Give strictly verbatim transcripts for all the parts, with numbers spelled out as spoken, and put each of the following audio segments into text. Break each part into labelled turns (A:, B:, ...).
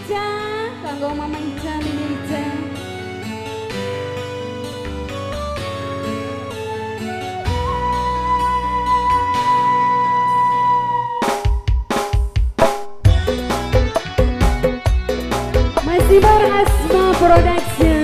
A: Ica, kanggo Mama Ica, Mimi Ica. Masih Asma Production.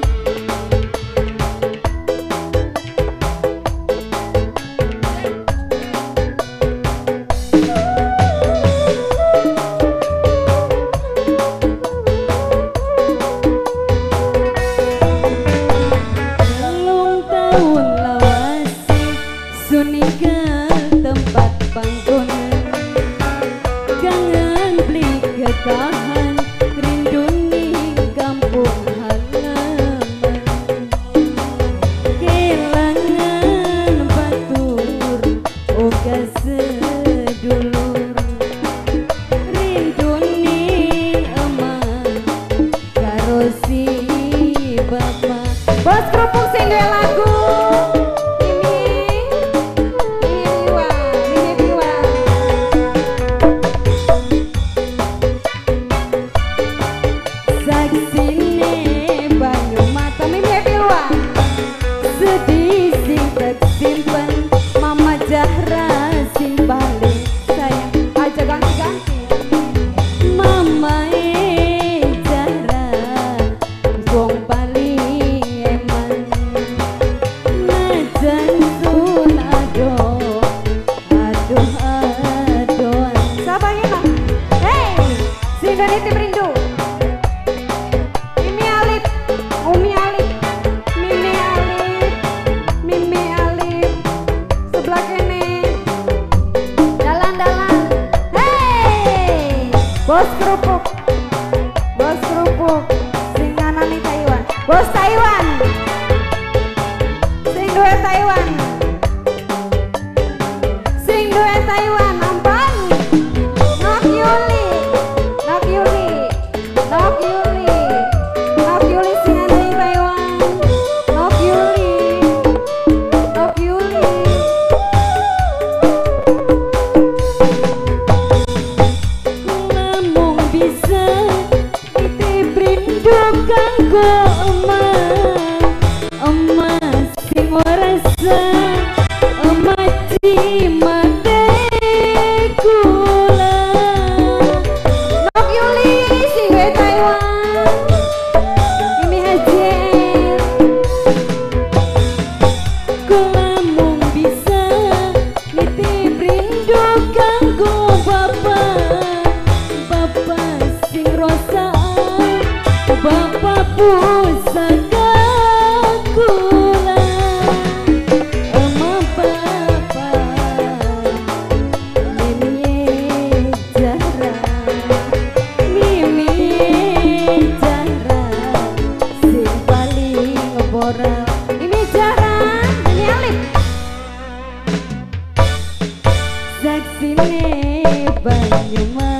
B: Tahan rinduni kampung halaman, kelangan batur oga sedulur, rinduni emak karo si bapak. Bos kerupuk sing duwe lagu Bos kerupuk, bos kerupuk, sing nganani Taiwan, bos Taiwan, sing duwe Taiwan, sing duwe Taiwan, ampun, Nok Yuli, Nok Yuli, Nok Yuli, Nok Yuli sing nganani Taiwan, Nok Yuli, Nok Yuli. Kanggo emak, emak sing warasa, emak cimate kula. Nok Yuli sing we Taiwan, Mimi Hajer. Kula mung bisa nitip rindu kanggo bapak, bapak sing rosa. Bapak pusaka kula, emak bapak Mimi Zahra, Mimi Zahra sing paling boral. Mimi Zahra, Mimi Alif, saksine Banyumas.